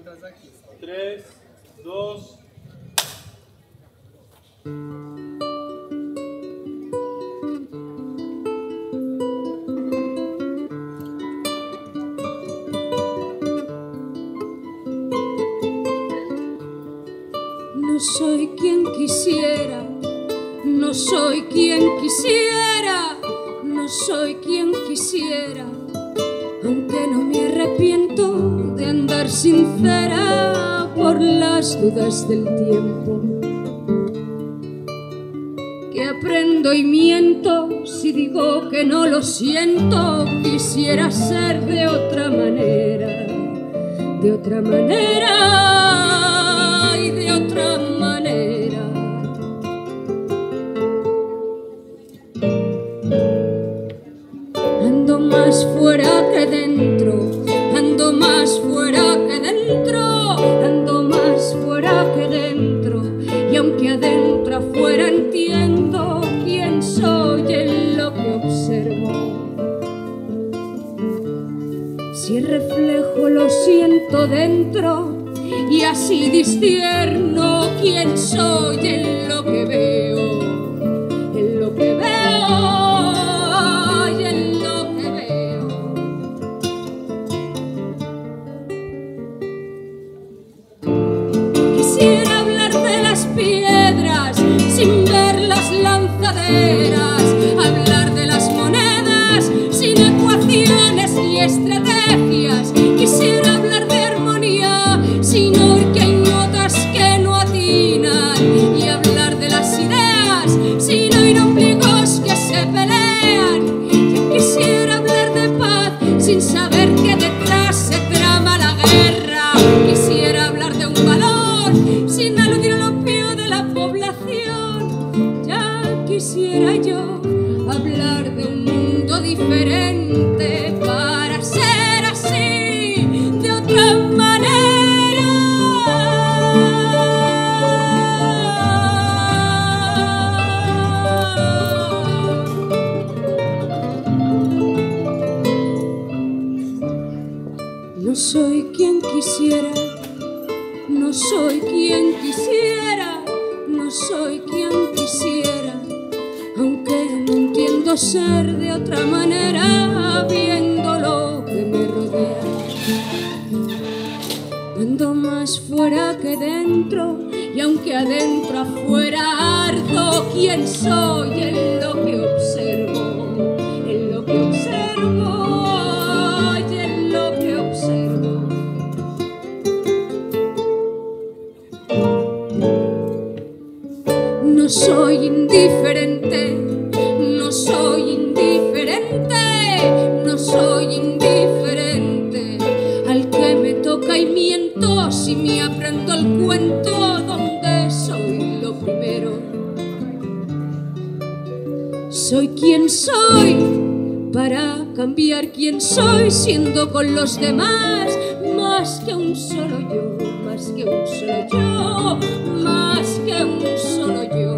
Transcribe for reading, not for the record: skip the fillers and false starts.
3, 2. No soy quien quisiera, no soy quien quisiera, no soy quien quisiera, aunque no me arrepiento de andar sincera por las dudas del tiempo. Que aprendo y miento si digo que no lo siento, quisiera ser de otra manera, de otra manera y de otra manera. Ando más fuera que dentro, ando más fuera que dentro, ando más fuera que dentro, y aunque adentro afuera entiendo quién soy en lo que observo. Si el reflejo lo siento dentro y así discierno quién soy en lo que veo, en lo que veo y en lo que veo. Quisiera hablar de las piedras sin ver las lanzaderas, hablar de las monedas sin ecuaciones ni estrategias. Quisiera hablar de armonía sin oír que hay notas que no atinan, y hablar de las ideas sin oír ombligos que se pelean. Yo quisiera hablar de paz sin saber que detrás se trama la guerra. Quisiera hablar de un valor sin aludir al opio de la población. Ya quisiera yo hablar de un mundo diferente para ser así de otra manera. No soy quien quisiera, no soy quien quisiera, no soy quien quisiera, aunque no entiendo ser de otra manera viendo lo que me rodea. Ando más fuera que dentro, y aunque adentro afuera ardo, quién soy en lo que observo, en lo que observo y en lo que observo. No soy indiferente, no soy indiferente, no soy indiferente al que me toca y miento si me aprendo el cuento donde soy lo primero. Soy quien soy para cambiar quién soy siendo con los demás más que un solo yo, más que un solo yo, más que un solo yo.